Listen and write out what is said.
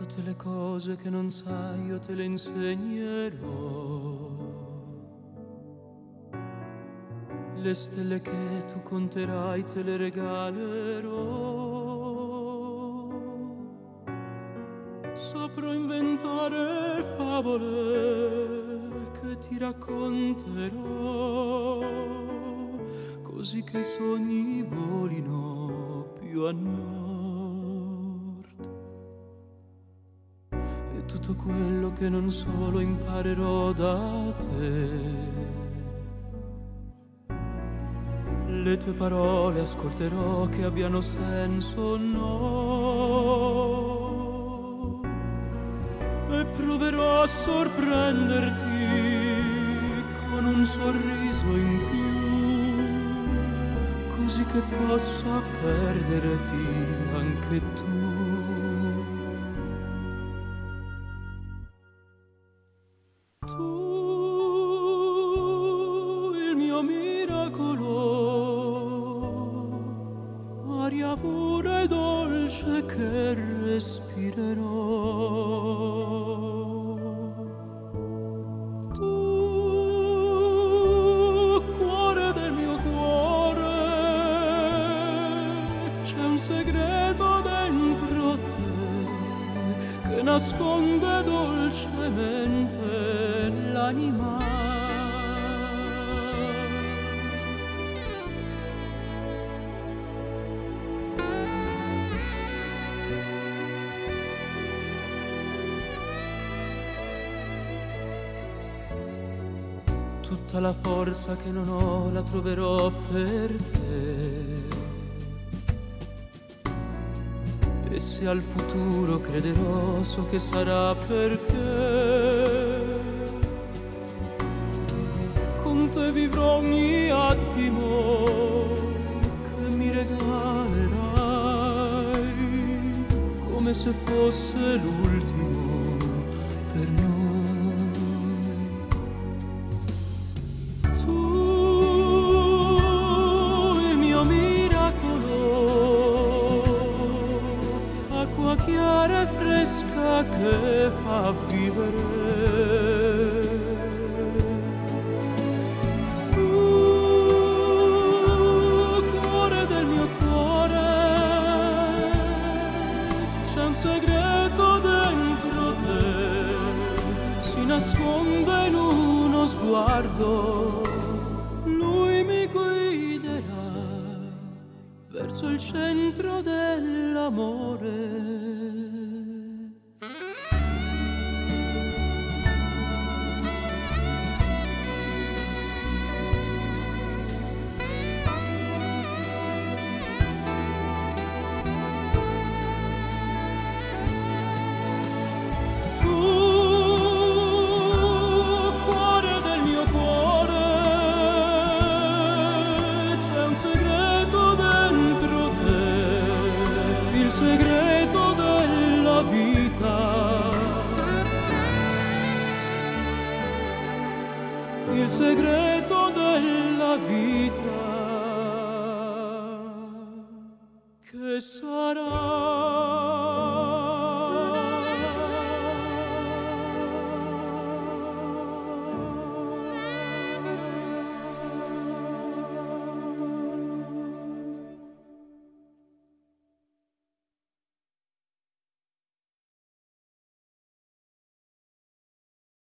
Tutte le cose che non sai io te le insegnerò. Le stelle che tu conterai te le regalerò. Saprò inventare favole che ti racconterò, così che i sogni volino più a nord. E tutto quello che non so lo imparerò da te. Le tue parole ascolterò, che abbiano senso o no, e proverò a sorprenderti con un sorriso in più, così che possa perderti anche tu. Pure dolce che respirerò. Tu, cuore del mio cuore, c'è un segreto dentro te che nasconde dolcemente l'anima. Tutta la forza che non ho la troverò per te. E se al futuro crederò, so che sarà perché con te vivrò ogni attimo che mi regalerai, come se fosse l'ultimo per noi. Chiara e fresca che fa vivere. Tu, cuore del mio cuore, c'è un segreto dentro te, si nasconde in uno sguardo. Lui mi guiderà verso il centro dell'amore. Il segreto della vita che sa